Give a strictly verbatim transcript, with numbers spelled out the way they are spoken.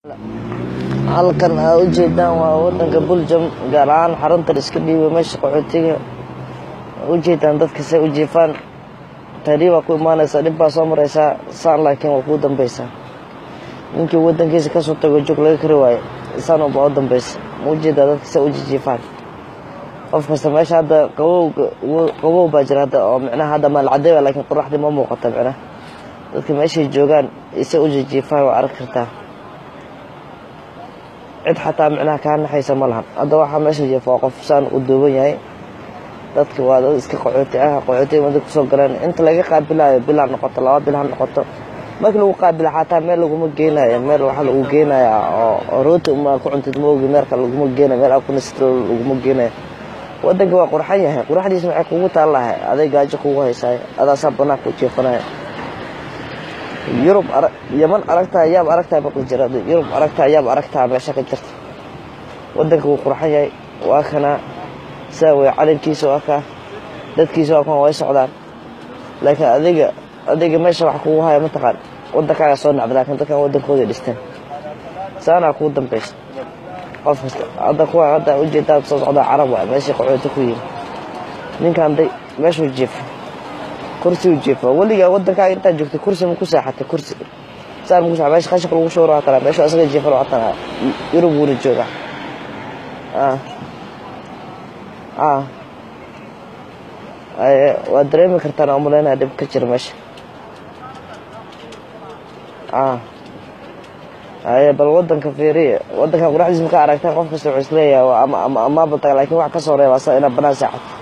halkan aad u jeedaan waa wadanka Belgium gaar ahaan xarunta iska dhiibay meesha qaxootiga u jeedaan dadka say u jiifaan tariiba ku imaanaysa dib baa soo maraysa saan laakiin waa ku dambaysa ninkii wadankiisa ka soo tago joog laga kari waayo saan oo baa dambaysa u jeedaa dadka say u jiifaan qof kasta meesha hadda qabow qabow baa jira hadda oo macnaha hadda ma cadeeyo laakiin qorraxda ma muuqato macnaha dadka meesha joogaan isay u jiifaan waa arki kartaa cid xataa macnaha ka naxaysa ma lahan hadda waxa meesha jiifo qof saan u duuban yahay dadka waa dad iska qaxooti ah qaxooti mid ku soo galeen inta laga qaabilayo bilaan noqoto laba bilaan noqoto markii lagu qaabila xataa meel lagu ma geenayo meel waxa lagu geenayaa oo rooti uma ku cuntid moogi meelka lagu ma geenayo meel ku nastro lagu ma geenayo wadanka waa qurxan yahay qurxadiisa maxay kugu taalahay aday gaajo kugu haysay adaa sabana ku jeefanayo Yurub Yaman aragtaa yaab aragtaa baqi jira Yurub aragtaa yaab aragtaa meesha ka jirta wadanka uu qurxan yahay waa kana saway calankiisa waa ka dadkiisa waa kan way socdaan laakiin adiga adiga meesha wax kugu haya ma taqaan wadankaaga soo nacbada laakiin dadkan wadankooda dhistaan saana ku dambaysa qof kasta hadda kuwa hadda u jeedaa soo socda carab waa meesha qaxooti ku yimid ninkan day meesha jiif kursi u jiifo waliga wadankaaga inta joogto kursi ma ku saaxatay kursi saan ku saaxay meesha qashaq lagu soo raataa meesha asaga jiifo waatan Yurub wuu joogaa ah ah ay waa dareemi kartaa umaleena dib ka jir meesha ah ay bal wadanka fiiriye wadanka quraxdiisa ma ka aragtaa qof kasta wuxuu isleeyahay ama ama ama bata laakiin wax ka soo reebaa ina banaan saaxad